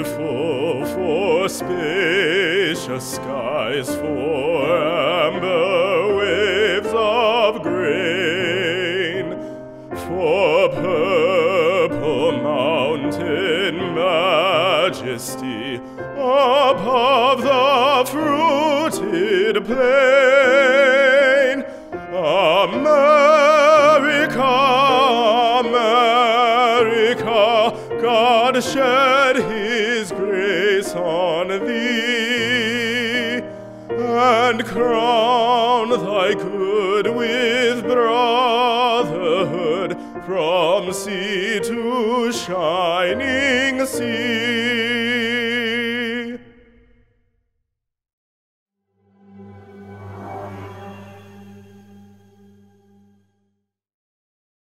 Beautiful for spacious skies, for amber waves of grain, for purple mountain majesty above the fruited plain. America, America, God shed his grace on thee, and crown thy good with brotherhood from sea to shining sea.